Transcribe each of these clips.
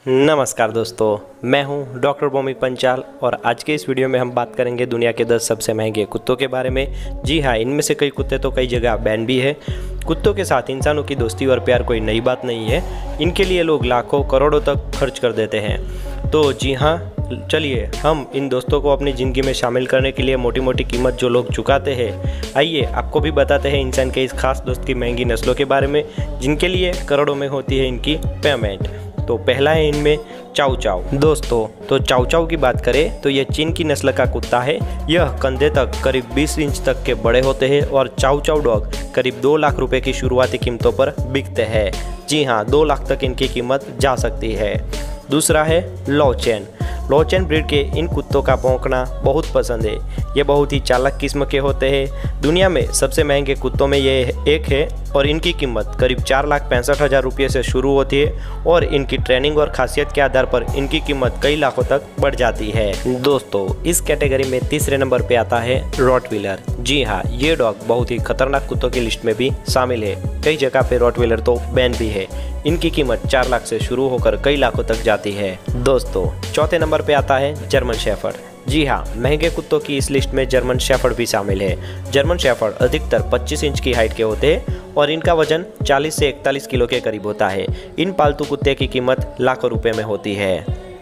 नमस्कार दोस्तों, मैं हूं डॉक्टर भौमिक पंचाल और आज के इस वीडियो में हम बात करेंगे दुनिया के 10 सबसे महंगे कुत्तों के बारे में। जी हाँ, इनमें से कई कुत्ते तो कई जगह बैन भी है। कुत्तों के साथ इंसानों की दोस्ती और प्यार कोई नई बात नहीं है। इनके लिए लोग लाखों करोड़ों तक खर्च कर देते हैं। तो जी हाँ, चलिए हम इन दोस्तों को अपनी ज़िंदगी में शामिल करने के लिए मोटी मोटी कीमत जो लोग चुकाते हैं, आइए आपको भी बताते हैं इंसान के इस खास दोस्त की महंगी नस्लों के बारे में जिनके लिए करोड़ों में होती है इनकी पेमेंट। तो पहला है इनमें चाउ चाउ। दोस्तों, तो चाउ चाउ की बात करें तो यह चीन की नस्ल का कुत्ता है। यह कंधे तक करीब 20 इंच तक के बड़े होते हैं और चाउ चाउ डॉग करीब 2 लाख रुपए की शुरुआती कीमतों पर बिकते हैं। जी हाँ, 2 लाख तक इनकी कीमत जा सकती है। दूसरा है लोचेन। लोचेन ब्रीड के इन कुत्तों का भौंकना बहुत पसंद है। ये बहुत ही चालाक किस्म के होते हैं। दुनिया में सबसे महंगे कुत्तों में ये एक है और इनकी कीमत करीब 4,65,000 रुपये से शुरू होती है और इनकी ट्रेनिंग और खासियत के आधार पर इनकी कीमत कई लाखों तक बढ़ जाती है। दोस्तों, इस कैटेगरी में तीसरे नंबर पे आता है रॉटवीलर। जी हाँ, ये डॉग बहुत ही खतरनाक कुत्तों की लिस्ट में भी शामिल है। कई जगह पे रॉटवीलर तो बैन भी है। इनकी कीमत 4 लाख से शुरू होकर कई लाखों तक जाती है। दोस्तों, चौथे नंबर पे आता है जर्मन शेफर्ड। जी हाँ, महंगे कुत्तों की इस लिस्ट में जर्मन शेफर्ड भी शामिल है। जर्मन शेफर्ड अधिकतर 25 इंच की हाइट के होते हैं और इनका वजन 40 से 41 किलो के करीब होता है। इन पालतू कुत्ते की कीमत लाखों रुपए में होती है।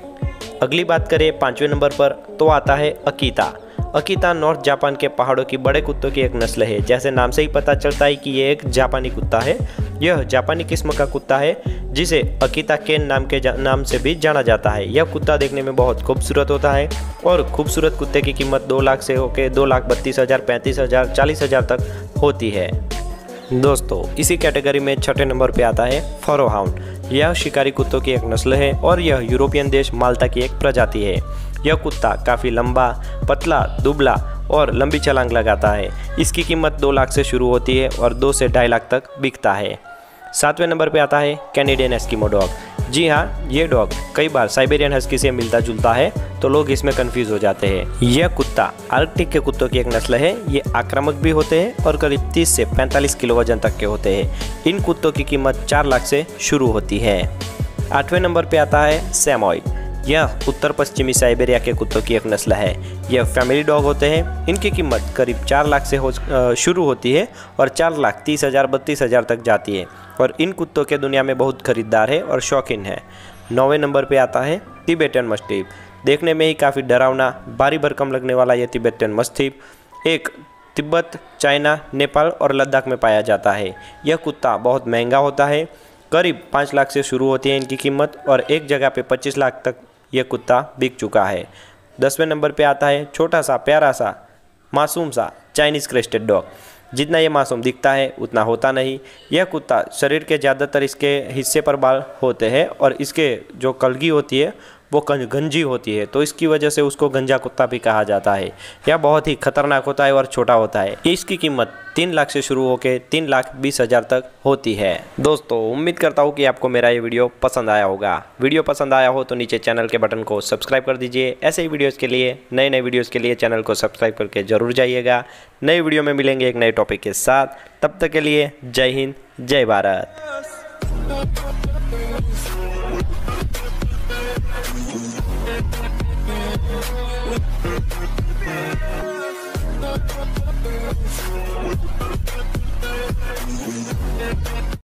अगली बात करें 5वें नंबर पर तो आता है अकीता। अकीता नॉर्थ जापान के पहाड़ों की बड़े कुत्तों की एक नस्ल है। जैसे नाम से ही पता चलता है कि ये एक जापानी कुत्ता है। यह जापानी किस्म का कुत्ता है जिसे अकीता केन नाम से भी जाना जाता है। यह कुत्ता देखने में बहुत खूबसूरत होता है और खूबसूरत कुत्ते की कीमत 2 लाख से होकर 2,32,000, 35,000, 40,000 तक होती है। दोस्तों, इसी कैटेगरी में छठे नंबर पे आता है फरो हाउंड। यह शिकारी कुत्तों की एक नस्ल है और यह यूरोपियन देश माल्टा की एक प्रजाति है। यह कुत्ता काफ़ी लंबा, पतला, दुबला और लंबी छलांग लगाता है। इसकी कीमत 2 लाख से शुरू होती है और 2 से 2.5 लाख तक बिकता है। 7वें नंबर पे आता है कैनेडियन एस्किमो डॉग। जी हाँ, ये डॉग कई बार साइबेरियन हस्की से मिलता जुलता है तो लोग इसमें कंफ्यूज हो जाते हैं। यह कुत्ता आर्कटिक के कुत्तों की एक नस्ल है। ये आक्रामक भी होते हैं और करीब 30 से 45 किलो वजन तक के होते हैं। इन कुत्तों की कीमत 4 लाख से शुरू होती है। 8वें नंबर पे आता है सैमोयड। यह उत्तर पश्चिमी साइबेरिया के कुत्तों की एक नस्ल है। यह फैमिली डॉग होते हैं। इनकी कीमत करीब 4 लाख से शुरू होती है और 4,30,000, 32,000 तक जाती है और इन कुत्तों के दुनिया में बहुत खरीदार है और शौकीन है। 9वें नंबर पे आता है तिबेटन मस्टिफ। देखने में ही काफ़ी डरावना, भारी भरकम लगने वाला यह तिबेटन मस्टिफ एक तिब्बत, चाइना, नेपाल और लद्दाख में पाया जाता है। यह कुत्ता बहुत महंगा होता है। करीब 5 लाख से शुरू होती है इनकी कीमत और एक जगह पे 25 लाख तक यह कुत्ता बिक चुका है। 10वें नंबर पे आता है छोटा सा, प्यारा सा, मासूम सा चाइनीज़ क्रेस्टेड डॉग। जितना ये मासूम दिखता है उतना होता नहीं। यह कुत्ता शरीर के ज़्यादातर इसके हिस्से पर बाल होते हैं और इसके जो कलगी होती है वो गंजी होती है, तो इसकी वजह से उसको गंजा कुत्ता भी कहा जाता है। यह बहुत ही खतरनाक होता है और छोटा होता है। इसकी कीमत 3 लाख से शुरू होकर 3,20,000 तक होती है। दोस्तों, उम्मीद करता हूँ कि आपको मेरा ये वीडियो पसंद आया होगा। वीडियो पसंद आया हो तो नीचे चैनल के बटन को सब्सक्राइब कर दीजिए। ऐसे ही वीडियोज़ के लिए, नए वीडियोज़ के लिए चैनल को सब्सक्राइब करके ज़रूर जाइएगा। नए वीडियो में मिलेंगे एक नए टॉपिक के साथ। तब तक के लिए जय हिंद, जय भारत।